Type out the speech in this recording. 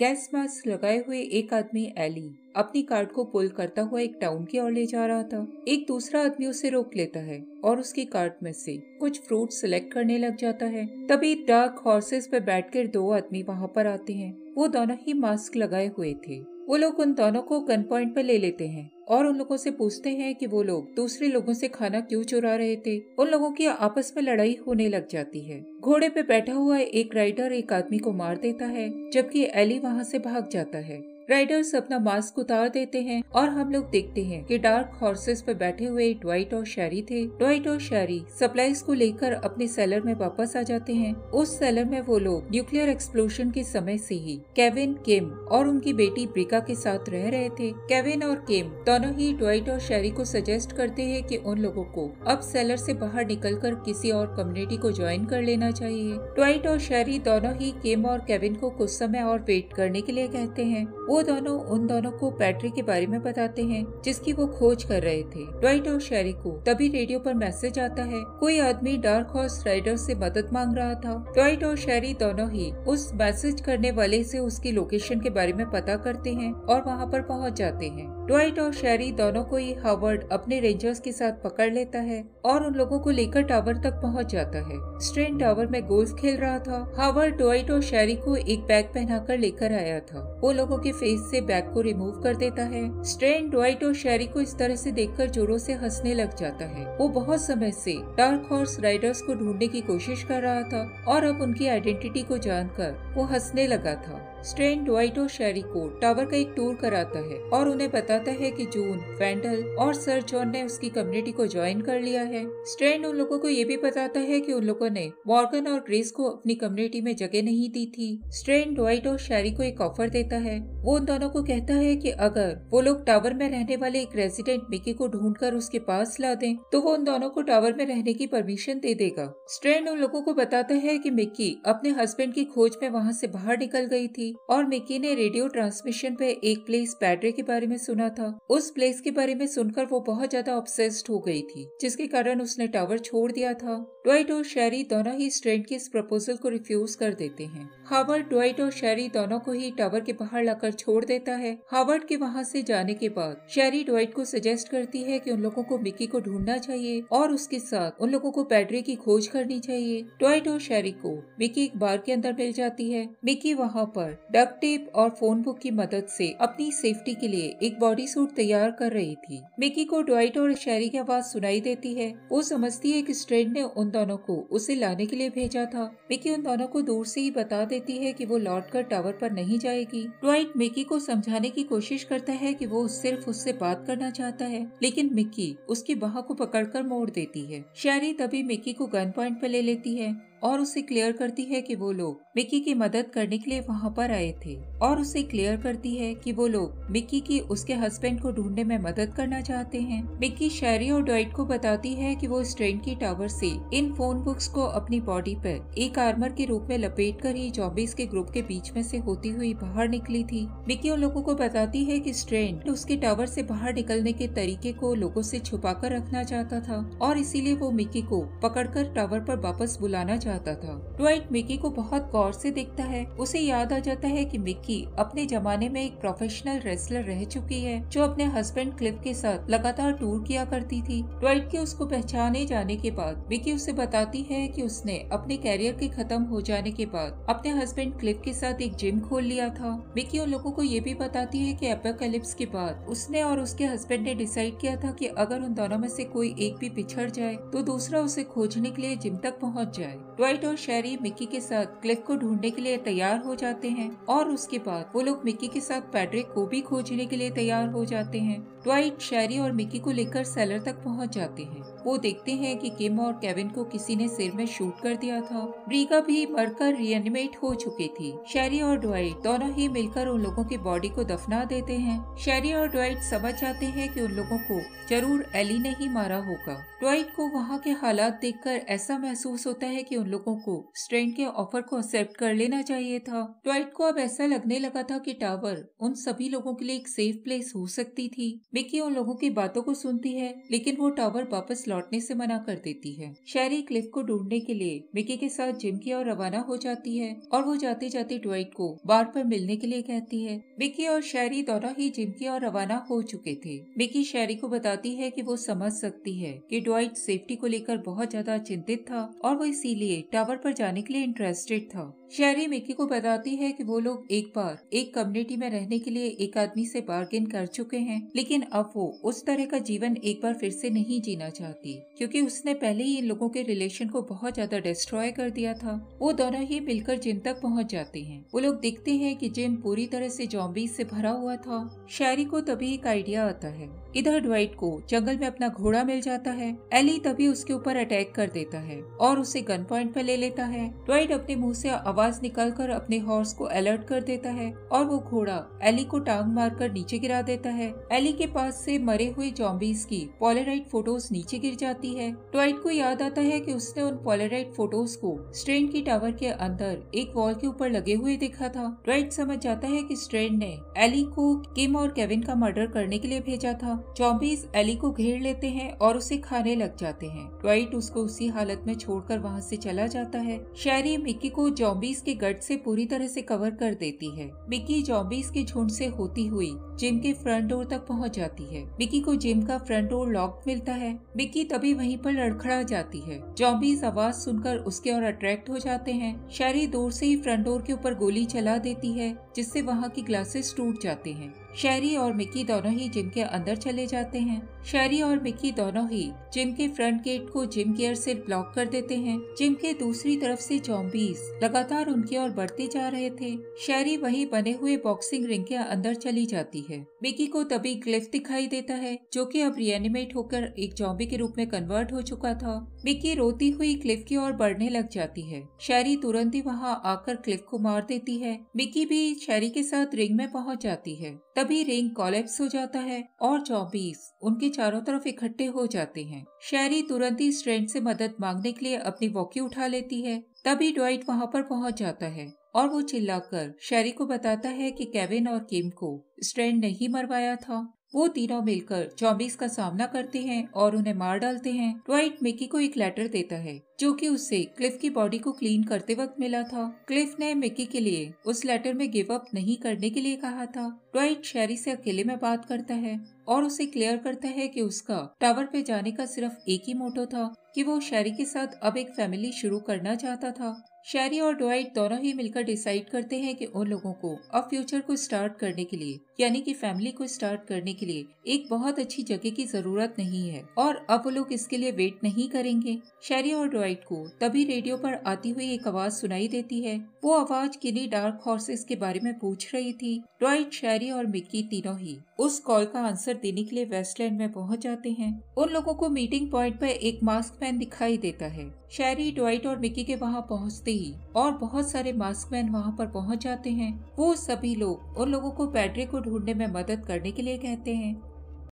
Gas mask लगाए हुए एक आदमी एली अपनी कार्ट को पुल करता हुआ एक टाउन की ओर ले जा रहा था। एक दूसरा आदमी उसे रोक लेता है और उसकी कार्ट में से कुछ फ्रूट सिलेक्ट करने लग जाता है। तभी डार्क हॉर्सेस पर बैठकर दो आदमी वहाँ पर आते हैं। वो दोनों ही मास्क लगाए हुए थे। वो लोग उन दोनों को गन पॉइंट पर ले लेते हैं और उन लोगों से पूछते हैं कि वो लोग दूसरे लोगों से खाना क्यों चुरा रहे थे। उन लोगों की आपस में लड़ाई होने लग जाती है। घोड़े पे बैठा हुआ एक राइडर एक आदमी को मार देता है, जबकि एली वहाँ से भाग जाता है। राइडर्स अपना मास्क उतार देते हैं और हम लोग देखते हैं कि डार्क हॉर्सेस पर बैठे हुए ड्वाइट और शैरी थे। ड्वाइट और शैरी सप्लाईज को लेकर अपने सेलर में वापस आ जाते हैं। उस सेलर में वो लोग न्यूक्लियर एक्सप्लोजन के समय से ही केविन, किम और उनकी बेटी ब्रिका के साथ रह रहे थे। केविन और किम दोनों ही ड्वाइट और शैरी को सजेस्ट करते हैं कि उन लोगों को अब सेलर से बाहर निकलकर किसी और कम्युनिटी को ज्वाइन कर लेना चाहिए। ड्वाइट और शैरी दोनों ही किम और केविन को कुछ समय और वेट करने के लिए कहते हैं। वो दोनों उन दोनों को बैटरी के बारे में बताते हैं जिसकी वो खोज कर रहे थे। ड्वाइट और शैरी को तभी रेडियो पर मैसेज आता है। कोई आदमी डार्क हॉर्स राइडर से मदद मांग रहा था। ड्वाइट और शैरी दोनों ही उस मैसेज करने वाले से उसकी लोकेशन के बारे में पता करते हैं और वहाँ पर पहुँच जाते हैं। ड्वाइट और शैरी दोनों को ही हावर्ड अपने रेंजर्स के साथ पकड़ लेता है और उन लोगों को लेकर टावर तक पहुँच जाता है। स्ट्रेन टावर में गोल्फ खेल रहा था। हावर्ड ड्वाइट और शैरी को एक बैग पहनाकर लेकर आया था। वो लोगों के फेस से बैग को रिमूव कर देता है। स्ट्रेन ड्वाइट और शैरी को इस तरह से देखकर जोरों से हंसने लग जाता है। वो बहुत समय से डार्क हॉर्स राइडर्स को ढूंढने की कोशिश कर रहा था और अब उनकी आइडेंटिटी को जानकर वो हंसने लगा था। स्ट्रेन ड्वाइट और शैरी को टावर का एक टूर कराता है और उन्हें बताता है कि जून, वेंडल और सर जॉन ने उसकी कम्युनिटी को ज्वाइन कर लिया है। स्ट्रेन उन लोगों को ये भी बताता है कि उन लोगों ने मॉर्गन और ग्रेस को अपनी कम्युनिटी में जगह नहीं दी थी। स्ट्रेन ड्वाइट और शैरी को एक ऑफर देता है। वो उन दोनों को कहता है कि अगर वो लोग टावर में रहने वाले एक रेजिडेंट मिकी को ढूंढकर उसके पास ला दें तो वो उन दोनों को टावर में रहने की परमिशन दे देगा। स्ट्रेन उन लोगों को बताता है कि मिकी अपने हस्बैंड की खोज में वहाँ से बाहर निकल गई थी और मिकी ने रेडियो ट्रांसमिशन पे एक प्लेस पैड्रे के बारे में सुना था। उस प्लेस के बारे में सुनकर वो बहुत ज्यादा ऑब्सेस्ड हो गई थी, जिसके कारण उसने टावर छोड़ दिया था। ड्वाइट और शैरी दोनों ही स्ट्रेन के इस प्रपोजल को रिफ्यूज कर देते हैं। हावर्ड ड्वाइट और शैरी दोनों को ही टावर के बाहर लाकर छोड़ देता है। हावर्ड के वहाँ से जाने के बाद शैरी ड्वाइट को सजेस्ट करती है कि उन लोगों को मिकी को ढूंढना चाहिए और उसके साथ उन लोगों को पैड्रे की खोज करनी चाहिए। ड्वाइट और शैरी को मिकी एक बार के अंदर मिल जाती है। मिकी वहाँ पर डक्ट टेप और फोन बुक की मदद से अपनी सेफ्टी के लिए एक बॉडी सूट तैयार कर रही थी। मिकी को ड्वाइट और शैरी की आवाज सुनाई देती है। वो समझती है कि स्ट्रेन ने उन दोनों को उसे लाने के लिए भेजा था। मिकी उन दोनों को दूर से ही बता देती है कि वो लौटकर टावर पर नहीं जाएगी। ड्वाइट मिकी को समझाने की कोशिश करता है कि वो सिर्फ उससे बात करना चाहता है, लेकिन मिकी उसकी बाह को पकड़कर मोड़ देती है। शैरी तभी मिकी को गन पॉइंट पर ले लेती है और उसे क्लियर करती है कि वो लोग मिकी की मदद करने के लिए वहाँ पर आए थे और उसे क्लियर करती है कि वो लोग मिकी की उसके हस्बैंड को ढूंढने में मदद करना चाहते हैं। मिकी शैरी और ड्वाइट को बताती है कि वो स्ट्रेन की टावर से इन फोन बुक्स को अपनी बॉडी पर एक आर्मर के रूप में लपेटकर ही जॉम्बीज के ग्रुप के बीच में से होती हुई बाहर निकली थी। मिकी उन लोगों को बताती है कि स्ट्रेन उसके टावर से बाहर निकलने के तरीके को लोगों से छुपा कर रखना चाहता था और इसीलिए वो मिकी को पकड़कर टावर पर वापस बुलाना था। ड्वाइट मिकी को बहुत गौर से देखता है। उसे याद आ जाता है कि मिकी अपने जमाने में एक प्रोफेशनल रेसलर रह चुकी है जो अपने हस्बैंड क्लिफ के साथ लगातार टूर किया करती थी। ड्वाइट के उसको पहचाने जाने के बाद मिकी उसे बताती है कि उसने अपने कैरियर के खत्म हो जाने के बाद अपने हस्बैंड क्लिफ के साथ एक जिम खोल लिया था। मिकी उन लोगों को ये भी बताती है कि एपोकैलिप्स के बाद उसने और उसके हस्बैंड ने डिसाइड किया था कि अगर उन दोनों में से कोई एक भी पिछड़ जाए तो दूसरा उसे खोजने के लिए जिम तक पहुँच जाए। ड्वाइट और शैरी मिकी के साथ क्लिफ को ढूंढने के लिए तैयार हो जाते हैं और उसके बाद वो लोग मिकी के साथ पैड्रे को भी खोजने के लिए तैयार हो जाते हैं। ड्वाइट शैरी और मिकी को लेकर सेलर तक पहुंच जाते हैं। वो देखते हैं कि किम और केविन को किसी ने सिर में शूट कर दिया था। ब्रिका भी मरकर रिएनिमेट हो चुकी थी। शैरी और ड्वाइट दोनों ही मिलकर उन लोगों की बॉडी को दफना देते हैं। शैरी और ड्वाइट समझ जाते हैं कि उन लोगों को जरूर एली ने ही मारा होगा। ड्वाइट को वहाँ के हालात देखकर ऐसा महसूस होता है कि उन लोगों को स्ट्रेन के ऑफर को एक्सेप्ट कर लेना चाहिए था। ड्वाइट को अब ऐसा लगने लगा था कि टावर उन सभी लोगों के लिए एक सेफ प्लेस हो सकती थी। मिकी उन लोगों की बातों को सुनती है, लेकिन वो टावर वापस लौटने से मना कर देती है। शैरी क्लिफ को ढूंढने के लिए मिकी के साथ जिम की ओर रवाना हो जाती है और वो जाते जाते ड्वाइट को बार पर मिलने के लिए कहती है। मिकी और शैरी दोनों ही जिम की ओर रवाना हो चुके थे। मिकी शैरी को बताती है कि वो समझ सकती है कि ड्वाइट सेफ्टी को लेकर बहुत ज्यादा चिंतित था और वो इसीलिए टावर पर जाने के लिए इंटरेस्टेड था। शैरी मिकी को बताती है कि वो लोग एक बार एक कम्युनिटी में रहने के लिए एक आदमी से बार्गेन कर चुके हैं, लेकिन अब वो उस तरह का जीवन एक बार फिर से नहीं जीना चाहती, क्योंकि उसने पहले ही इन लोगों के रिलेशन को बहुत ज्यादा डिस्ट्रॉय कर दिया था। वो दोनों ही मिलकर जिम तक पहुंच जाते हैं। वो लोग देखते हैं कि जिम पूरी तरह से ज़ॉम्बीज से भरा हुआ था। शैरी को तभी एक आइडिया आता है। इधर ड्वाइट को जंगल में अपना घोड़ा मिल जाता है। एली तभी उसके ऊपर अटैक कर देता है और उसे गन पॉइंट पर ले लेता है। ड्वाइट अपने मुंह से आवाज निकालकर अपने हॉर्स को अलर्ट कर देता है और वो घोड़ा एली को टांग मारकर नीचे गिरा देता है। एली के पास से मरे हुए ज़ॉम्बीज की पोलराइड फोटोज नीचे गिर जाती है। ड्वाइट को याद आता है कि उसने उन पोलराइड फोटोज को स्ट्रेन की टावर के अंदर एक वॉल के ऊपर लगे हुए देखा था। ड्वाइट समझ जाता है कि स्ट्रेन ने एली को किम और केविन का मर्डर करने के लिए भेजा था। ज़ॉम्बीज एली को घेर लेते हैं और उसे खाने लग जाते हैं। ड्वाइट उसको उसी हालत में छोड़कर वहाँ से चला जाता है। शैरी मिकी को ज़ॉम्बीज के गट से पूरी तरह से कवर कर देती है। मिकी ज़ॉम्बीज के झुंड से होती हुई जिम के फ्रंट डोर तक पहुँच जाती है। मिकी को जिम का फ्रंट डोर लॉक मिलता है। मिकी तभी वहीं पर लड़खड़ा जाती है। ज़ॉम्बीज आवाज सुनकर उसके और अट्रैक्ट हो जाते हैं। शैरी दूर से ही फ्रंट डोर के ऊपर गोली चला देती है, जिससे वहाँ की ग्लासेस टूट जाते हैं। शैरी और मिकी दोनों ही जिम के अंदर चले जाते हैं। शैरी और मिकी दोनों ही जिम के फ्रंट गेट को जिम गियर से ब्लॉक कर देते हैं। जिम के दूसरी तरफ से ज़ॉम्बीज लगातार उनकी ओर बढ़ते जा रहे थे। शैरी वहीं बने हुए बॉक्सिंग रिंग के अंदर चली जाती है। मिकी को तभी क्लिफ दिखाई देता है, जो कि अब रिएनिमेट होकर एक ज़ॉम्बी के रूप में कन्वर्ट हो चुका था। मिकी रोती हुई क्लिफ की ओर बढ़ने लग जाती है। शैरी तुरंत ही वहाँ आकर क्लिफ को मार देती है। मिकी भी शैरी के साथ रिंग में पहुँच जाती है। तभी रिंग कोलैप्स हो जाता है और ज़ॉम्बीज उनके चारों तरफ इकट्ठे हो जाते हैं। शैरी तुरंत ही स्ट्रेंड से मदद मांगने के लिए अपनी वॉकी उठा लेती है। तभी ड्वाइट वहाँ पर पहुँच जाता है और वो चिल्लाकर शैरी को बताता है कि केविन और किम को स्ट्रेंड नहीं मरवाया था। वो तीनों मिलकर ज़ॉम्बीज का सामना करते हैं और उन्हें मार डालते हैं। ड्वाइट मिकी को एक लेटर देता है, जो कि उससे क्लिफ की बॉडी को क्लीन करते वक्त मिला था। क्लिफ ने मिकी के लिए उस लेटर में गिव अप नहीं करने के लिए कहा था। ड्वाइट शैरी से अकेले में बात करता है और उसे क्लियर करता है कि उसका टावर पे जाने का सिर्फ एक ही मोटो था, कि वो शैरी के साथ अब एक फैमिली शुरू करना चाहता था। शैरी और ड्वाइट दोनों ही मिलकर डिसाइड करते हैं कि उन लोगों को अब फ्यूचर को स्टार्ट करने के लिए, यानी कि फैमिली को स्टार्ट करने के लिए एक बहुत अच्छी जगह की जरूरत नहीं है और अब वो लोग इसके लिए वेट नहीं करेंगे। शैरी और ड्वाइट को तभी रेडियो पर आती हुई एक आवाज सुनाई देती है। वो आवाज किन्हीं डार्क हॉर्सेस के बारे में पूछ रही थी। ड्वाइट, शैरी और मिकी तीनों ही उस कॉल का आंसर देने के लिए वेस्टलैंड में पहुंच जाते हैं। उन लोगों को मीटिंग पॉइंट पर एक मास्क मैन दिखाई देता है। शैरी, ड्वाइट और मिकी के वहां पहुंचते ही और बहुत सारे मास्क मैन वहां पर पहुंच जाते हैं। वो सभी लोग उन लोगों को पैड्रिक को ढूंढने में मदद करने के लिए कहते हैं।